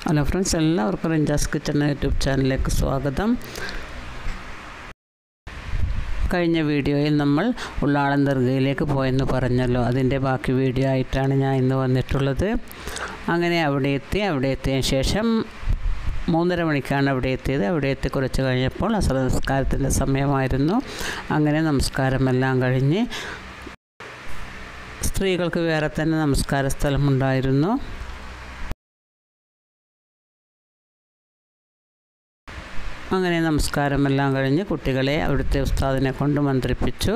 Hello friends, എല്ലാവർക്കും റിഞ്ചാസ് kitchen YouTube ചാനലിലേക്ക് സ്വാഗതം. കഴിഞ്ഞ വീഡിയോയിൽ നമ്മൾ ഉള്ളാളം ദർഗയിലേക്ക് പോയെന്ന് പറഞ്ഞല്ലോ, അതിൻ്റെ ബാക്കി വീഡിയോ ആയിട്ടാണ് ഞാൻ ഇന്ന് വന്നിട്ടുള്ളത്. അങ്ങനെ അവിടെ എത്തിയതിന് ശേഷം 3:30 മണിക്കാണ് അവിടെ എത്തിയത്. അവിടെ എത്തി കുറച്ച് കഴിഞ്ഞപ്പോൾ അസർ നമസ്കാരത്തിൻ്റെ സമയമായിരുന്നു. അങ്ങനെ നമസ്കാരമെല്ലാം കഴിഞ്ഞ് സ്ത്രീകൾക്ക് വേറെ തന്നെ നമസ്കാര സ്ഥലമുണ്ടായിരുന്നു. അങ്ങനെ നമസ്കാരമെല്ലാം കഴിഞ്ഞ് കുട്ടികളെ അവിടുത്തെ ഉസ്താദിനെ കൊണ്ട് മന്ത്രിപ്പിച്ചു.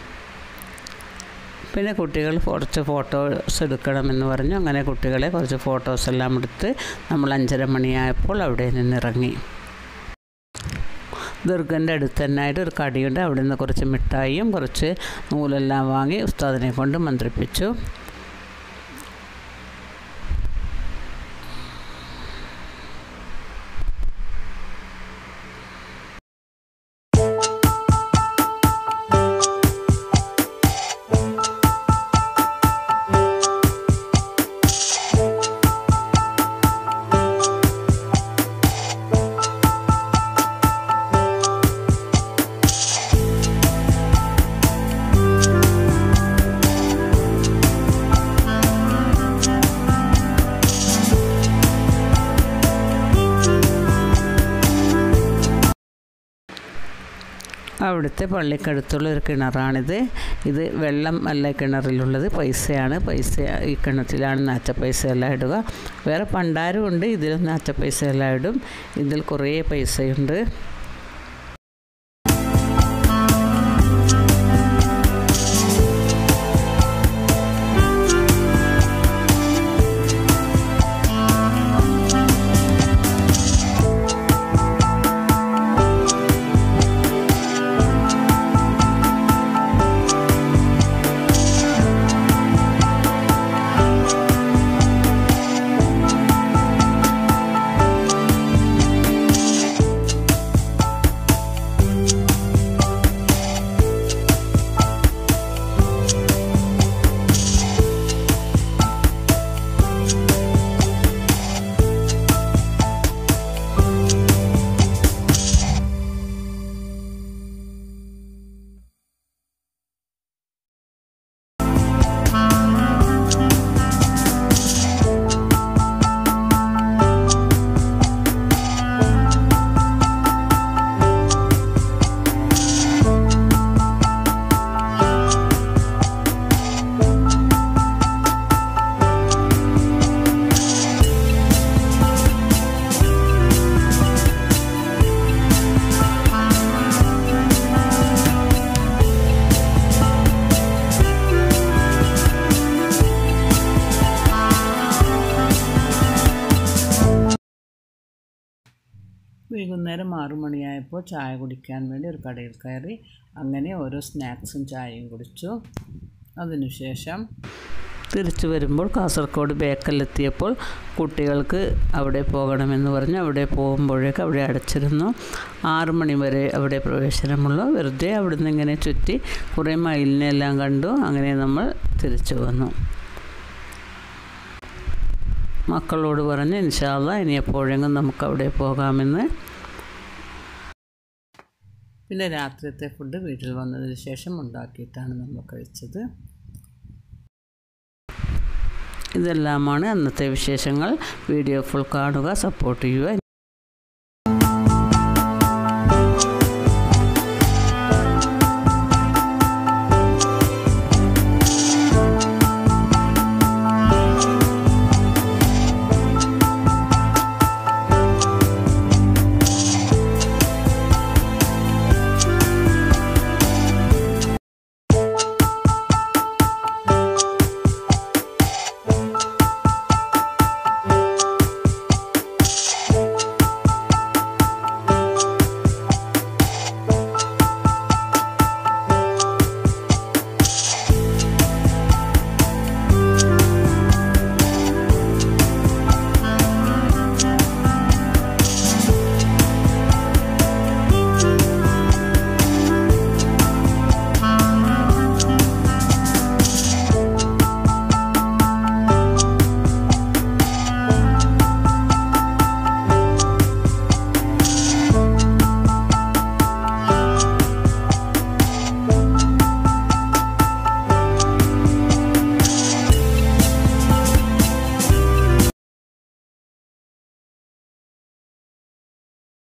പിന്നെ കുട്ടികൾ കുറച്ച് ഫോട്ടോസ് എടുക്കണമെന്ന് പറഞ്ഞു. അങ്ങനെ കുട്ടികളെ കുറച്ച് ഫോട്ടോസ് എല്ലാം എടുത്ത് നമ്മൾ 5:30 മണിയായപ്പോൾ അവിടെ നിന്നിറങ്ങി. ദർഗൻ്റെ അടുത്ത് തന്നെയായിട്ട് ഒരു കടയുണ്ട്. അവിടെ നിന്ന് കുറച്ച് മിഠായിയും കുറച്ച് നൂലെല്ലാം വാങ്ങി ഉസ്താദിനെ കൊണ്ട് മന്ത്രിപ്പിച്ചു. അവിടുത്തെ പള്ളിക്കടുത്തുള്ള ഒരു കിണറാണിത്. ഇത് വെള്ളം അല്ല കിണറിലുള്ളത്, പൈസയാണ്. പൈസ ഈ കിണറ്റിലാണ് നാച്ച പൈസ എല്ലാം ഇടുക. വേറെ പണ്ടാരും ഉണ്ട്, ഇതിലും നാച്ച പൈസ എല്ലാം ഇടും. ഇതിൽ കുറേ പൈസയുണ്ട്. വൈകുന്നേരം 6 മണിയായപ്പോൾ ചായ കുടിക്കാൻ വേണ്ടി ഒരു കടയിൽ കയറി. അങ്ങനെ ഓരോ സ്നാക്സും ചായയും കുടിച്ചു. അതിനുശേഷം തിരിച്ചു വരുമ്പോൾ കാസർഗോഡ് ബേക്കലിലെത്തിയപ്പോൾ കുട്ടികൾക്ക് അവിടെ പോകണമെന്ന് പറഞ്ഞു. അവിടെ പോകുമ്പോഴേക്ക് അവിടെ അടച്ചിരുന്നു. 6 മണി വരെ അവിടെ പ്രവേശനമുള്ളൂ. വെറുതെ അവിടെ നിന്ന് ഇങ്ങനെ ചുറ്റി കുറേ മയിലിനെല്ലാം കണ്ടു. അങ്ങനെ നമ്മൾ തിരിച്ചു വന്നു. മക്കളോട് പറഞ്ഞ് ഇൻഷാ അല്ലാഹ് ഇനി എപ്പോഴെങ്കിലും നമുക്കവിടെ പോകാമെന്ന്. പിന്നെ രാത്രിയത്തെ ഫുഡ് വീട്ടിൽ വന്നതിന് ശേഷം ഉണ്ടാക്കിയിട്ടാണ് നമ്മൾ കഴിച്ചത്. ഇതെല്ലാമാണ് അന്നത്തെ വിശേഷങ്ങൾ. വീഡിയോ ഫുൾ കാണുക, സപ്പോർട്ട് ചെയ്യുക.